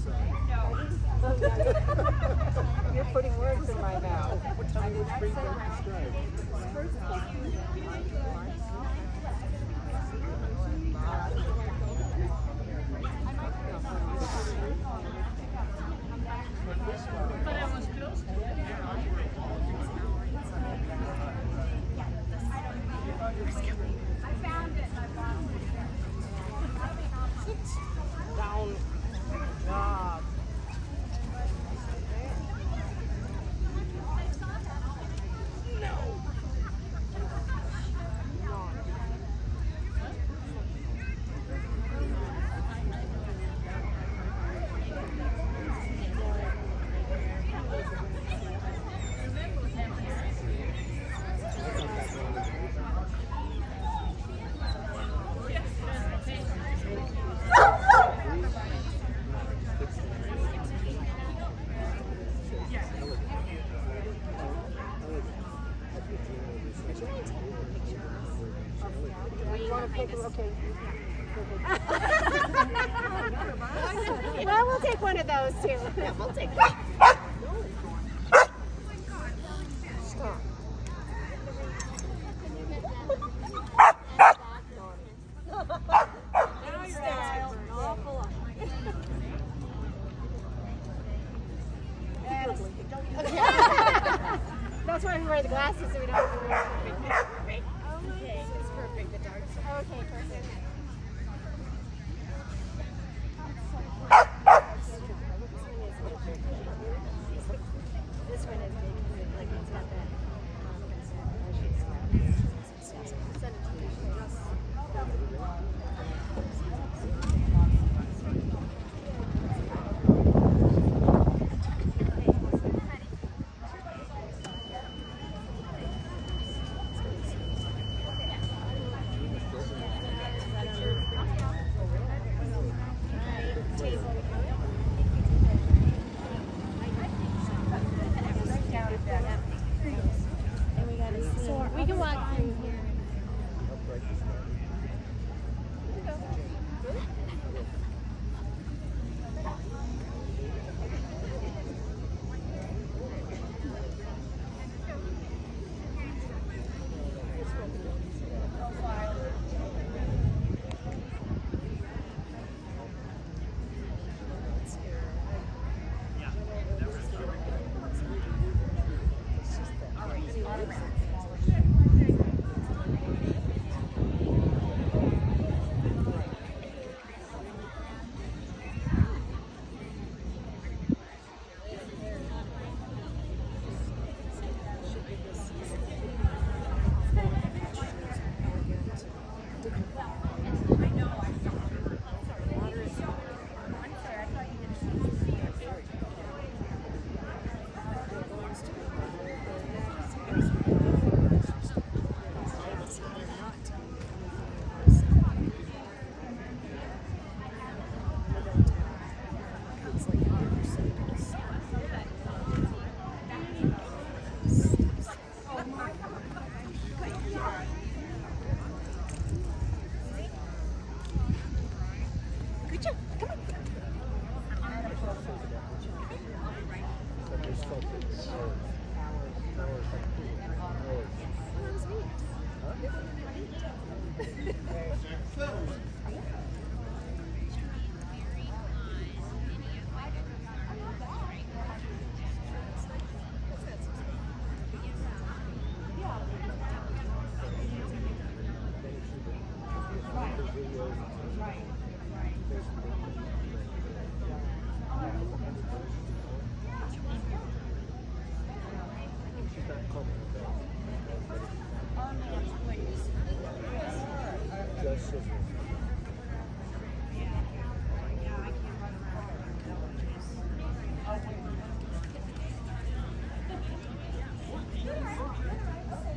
You're putting words in my mouth. Tell me what spring break describes. But I was close to it. I found it. Sit down. Good job. Okay. Well, we'll take one of those too. Yeah, we'll take that. Stop. Now you're asking for an awful lot. That's why we wear the glasses so we don't have to wear it. Okay, it's perfect, the dark side. Okay, perfect. This one is big because it, like, it's got that send it to me. We can walk through here. Just